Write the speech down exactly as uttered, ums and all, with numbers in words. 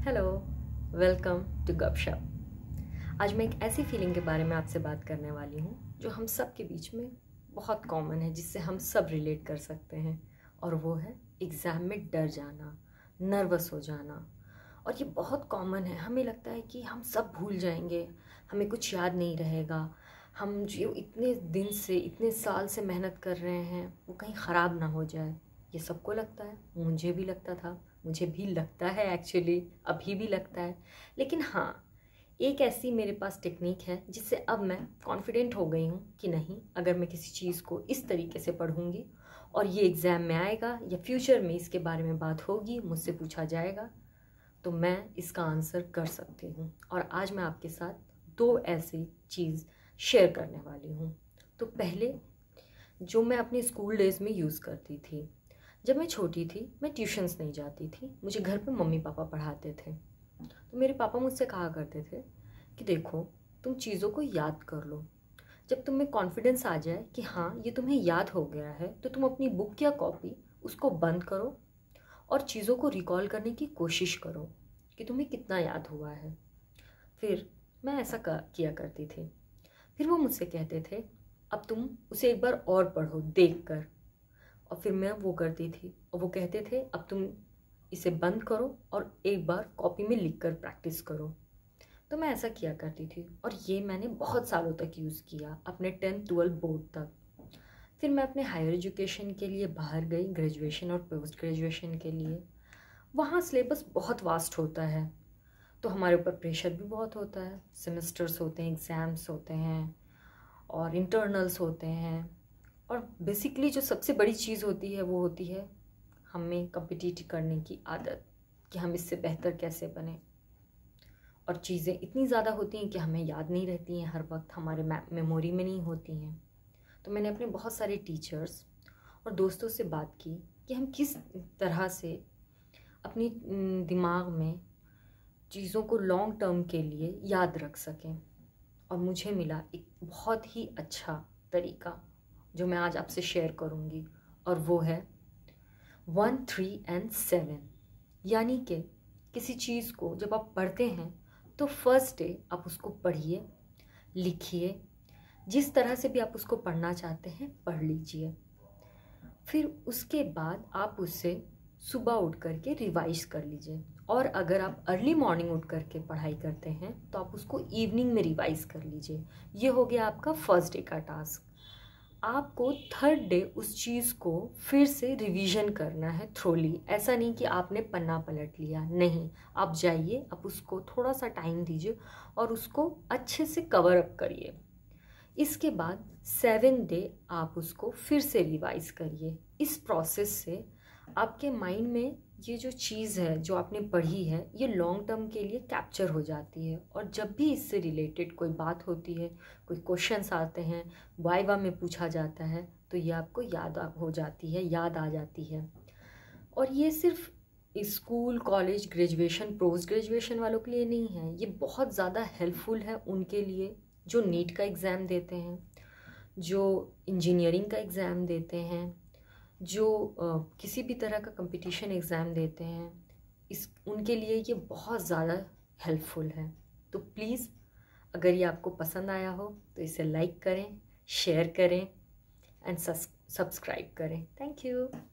Hello, welcome to गपशप। आज मैं एक ऐसी फीलिंग के बारे में आपसे बात करने वाली हूँ जो हम सब के बीच में बहुत कॉमन है, जिससे हम सब रिलेट कर सकते हैं। और वो है एग्ज़ाम में डर जाना, नर्वस हो जाना। और ये बहुत कॉमन है। हमें लगता है कि हम सब भूल जाएंगे, हमें कुछ याद नहीं रहेगा, हम जो इतने दिन से इतने साल से मेहनत कर रहे हैं वो कहीं ख़राब ना हो जाए। ये सबको लगता है, मुझे भी लगता था, मुझे भी लगता है, एक्चुअली अभी भी लगता है। लेकिन हाँ, एक ऐसी मेरे पास टेक्निक है जिससे अब मैं कॉन्फिडेंट हो गई हूँ कि नहीं, अगर मैं किसी चीज़ को इस तरीके से पढ़ूँगी और ये एग्ज़ाम में आएगा या फ्यूचर में इसके बारे में बात होगी, मुझसे पूछा जाएगा, तो मैं इसका आंसर कर सकती हूँ। और आज मैं आपके साथ दो ऐसी चीज़ शेयर करने वाली हूँ। तो पहले, जो मैं अपने स्कूल डेज़ में यूज़ करती थी। जब मैं छोटी थी मैं ट्यूशन्स नहीं जाती थी, मुझे घर पे मम्मी पापा पढ़ाते थे। तो मेरे पापा मुझसे कहा करते थे कि देखो, तुम चीज़ों को याद कर लो। जब तुम्हें कॉन्फिडेंस आ जाए कि हाँ ये तुम्हें याद हो गया है, तो तुम अपनी बुक या कॉपी उसको बंद करो और चीज़ों को रिकॉल करने की कोशिश करो कि तुम्हें कितना याद हुआ है। फिर मैं ऐसा किया करती थी। फिर वो मुझसे कहते थे अब तुम उसे एक बार और पढ़ो देख कर। और फिर मैं वो करती थी और वो कहते थे अब तुम इसे बंद करो और एक बार कॉपी में लिख कर प्रैक्टिस करो। तो मैं ऐसा किया करती थी और ये मैंने बहुत सालों तक यूज़ किया, अपने टेंथ ट्वेल्थ बोर्ड तक। फिर मैं अपने हायर एजुकेशन के लिए बाहर गई, ग्रेजुएशन और पोस्ट ग्रेजुएशन के लिए। वहाँ सिलेबस बहुत वास्ट होता है, तो हमारे ऊपर प्रेशर भी बहुत होता है। सेमेस्टर्स होते हैं, एग्ज़ाम्स होते हैं और इंटरनल्स होते हैं। और बेसिकली जो सबसे बड़ी चीज़ होती है वो होती है हमें कम्पिटिट करने की आदत, कि हम इससे बेहतर कैसे बने। और चीज़ें इतनी ज़्यादा होती हैं कि हमें याद नहीं रहती हैं, हर वक्त हमारे मेमोरी में नहीं होती हैं। तो मैंने अपने बहुत सारे टीचर्स और दोस्तों से बात की कि हम किस तरह से अपनी दिमाग में चीज़ों को लॉन्ग टर्म के लिए याद रख सकें। और मुझे मिला एक बहुत ही अच्छा तरीका जो मैं आज आपसे शेयर करूंगी, और वो है वन थ्री एंड सेवन। यानी कि किसी चीज़ को जब आप पढ़ते हैं तो फर्स्ट डे आप उसको पढ़िए, लिखिए, जिस तरह से भी आप उसको पढ़ना चाहते हैं पढ़ लीजिए। फिर उसके बाद आप उससे सुबह उठ करके रिवाइज कर लीजिए। और अगर आप अर्ली मॉर्निंग उठ करके पढ़ाई करते हैं तो आप उसको इवनिंग में रिवाइज कर लीजिए। ये हो गया आपका फर्स्ट डे का टास्क। आपको थर्ड डे उस चीज़ को फिर से रिवीजन करना है थ्रोली। ऐसा नहीं कि आपने पन्ना पलट लिया, नहीं, आप जाइए, आप उसको थोड़ा सा टाइम दीजिए और उसको अच्छे से कवर अप करिए। इसके बाद सेवन डे आप उसको फिर से रिवाइज करिए। इस प्रोसेस से आपके माइंड में ये जो चीज़ है जो आपने पढ़ी है ये लॉन्ग टर्म के लिए कैप्चर हो जाती है। और जब भी इससे रिलेटेड कोई बात होती है, कोई क्वेश्चंस आते हैं, वाइवा में पूछा जाता है, तो ये आपको याद हो जाती है, याद आ जाती है। और ये सिर्फ school, college, graduation, post graduation वालों के लिए नहीं है, ये बहुत ज़्यादा हेल्पफुल है उनके लिए जो नीट का एग्ज़ाम देते हैं, जो इंजीनियरिंग का एग्ज़ाम देते हैं, जो uh, किसी भी तरह का कंपटीशन एग्ज़ाम देते हैं। इस उनके लिए ये बहुत ज़्यादा हेल्पफुल है। तो प्लीज़, अगर ये आपको पसंद आया हो तो इसे लाइक करें, शेयर करें एंड सब्सक्राइब करें। Thank you.